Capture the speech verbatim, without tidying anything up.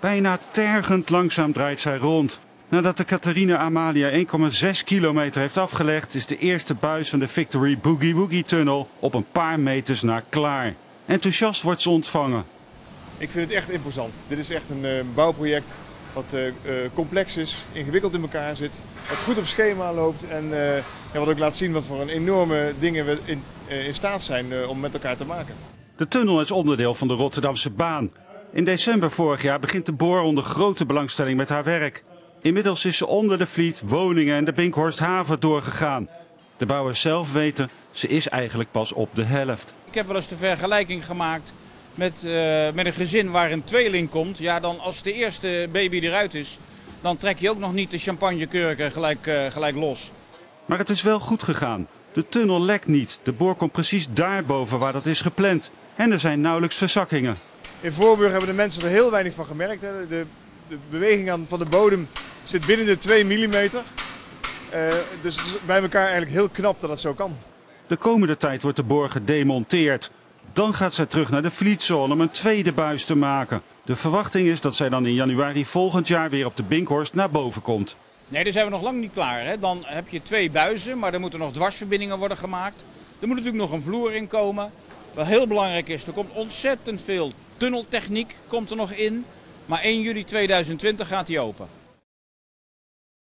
Bijna tergend langzaam draait zij rond. Nadat de Catharina Amalia één komma zes kilometer heeft afgelegd, is de eerste buis van de Victory Boogie Woogie Tunnel op een paar meters na klaar. Enthousiast wordt ze ontvangen. Ik vind het echt imposant. Dit is echt een uh, bouwproject wat uh, uh, complex is, ingewikkeld in elkaar zit, wat goed op schema loopt en uh, ja, wat ook laat zien wat voor een enorme dingen we in, uh, in staat zijn uh, om met elkaar te maken. De tunnel is onderdeel van de Rotterdamse baan. In december vorig jaar begint de boor onder grote belangstelling met haar werk. Inmiddels is ze onder de Vliet, Woningen en de Binkhorsthaven doorgegaan. De bouwers zelf weten, ze is eigenlijk pas op de helft. Ik heb wel eens de vergelijking gemaakt met, uh, met een gezin waar een tweeling komt. Ja, dan als de eerste baby eruit is, dan trek je ook nog niet de champagnekurken gelijk, uh, gelijk los. Maar het is wel goed gegaan. De tunnel lekt niet. De boor komt precies daarboven waar dat is gepland. En er zijn nauwelijks verzakkingen. In Voorburg hebben de mensen er heel weinig van gemerkt. Hè. De, de beweging aan, van de bodem zit binnen de twee millimeter. Uh, dus het is bij elkaar eigenlijk heel knap dat het zo kan. De komende tijd wordt de boor gedemonteerd. Dan gaat zij terug naar de Vlietzone om een tweede buis te maken. De verwachting is dat zij dan in januari volgend jaar weer op de Binkhorst naar boven komt. Nee, daar zijn we nog lang niet klaar. Hè? Dan heb je twee buizen, maar er moeten nog dwarsverbindingen worden gemaakt. Er moet natuurlijk nog een vloer in komen. Wat heel belangrijk is, er komt ontzettend veel tunneltechniek komt er nog in. Maar één juli tweeduizend twintig gaat die open.